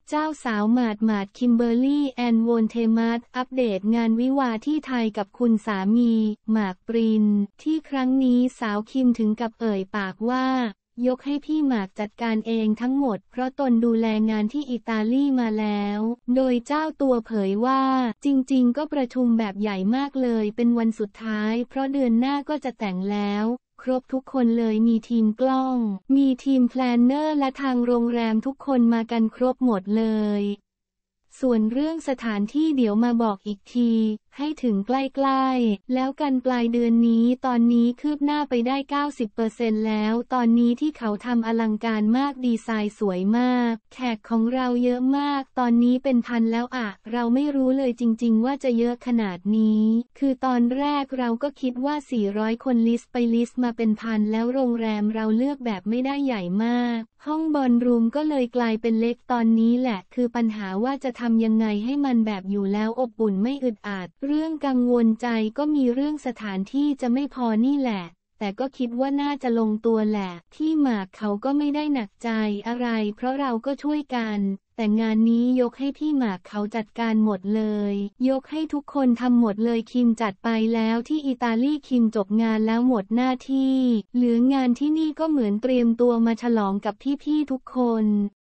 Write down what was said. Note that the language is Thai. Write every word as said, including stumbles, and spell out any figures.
เจ้าสาวหมาดหมาดคิมเบอร์รี่แอนโวนเทมัสอัปเดตงานวิวาห์ที่ไทยกับคุณสามีหมากปรินที่ครั้งนี้สาวคิมถึงกับเอ่ยปากว่ายกให้พี่หมากจัดการเองทั้งหมดเพราะตนดูแลงานที่อิตาลีมาแล้วโดยเจ้าตัวเผยว่าจริงๆก็ประชุมแบบใหญ่มากเลยเป็นวันสุดท้ายเพราะเดือนหน้าก็จะแต่งแล้วครบทุกคนเลยมีทีมกล้องมีทีมแพลนเนอร์และทางโรงแรมทุกคนมากันครบหมดเลยส่วนเรื่องสถานที่เดี๋ยวมาบอกอีกทีให้ถึงใกล้ๆแล้วกันปลายเดือนนี้ตอนนี้คืบหน้าไปได้ เก้าสิบเปอร์เซ็นต์ แล้วตอนนี้ที่เขาทำอลังการมากดีไซน์สวยมากแขกของเราเยอะมากตอนนี้เป็นพันแล้วอะเราไม่รู้เลยจริงๆว่าจะเยอะขนาดนี้คือตอนแรกเราก็คิดว่าสี่ร้อยคนลิสต์ไปลิสต์มาเป็นพันแล้วโรงแรมเราเลือกแบบไม่ได้ใหญ่มากห้องบอลรูมก็เลยกลายเป็นเล็กตอนนี้แหละคือปัญหาว่าจะทำยังไงให้มันแบบอยู่แล้วอบอุ่นไม่อึดอัดเรื่องกังวลใจก็มีเรื่องสถานที่จะไม่พอนี่แหละแต่ก็คิดว่าน่าจะลงตัวแหละที่หมากเขาก็ไม่ได้หนักใจอะไรเพราะเราก็ช่วยกันแต่งานนี้ยกให้พี่หมากเขาจัดการหมดเลยยกให้ทุกคนทำหมดเลยคิมจัดไปแล้วที่อิตาลีคิมจบงานแล้วหมดหน้าที่เหลืองานที่นี่ก็เหมือนเตรียมตัวมาฉลองกับพี่ๆทุกคน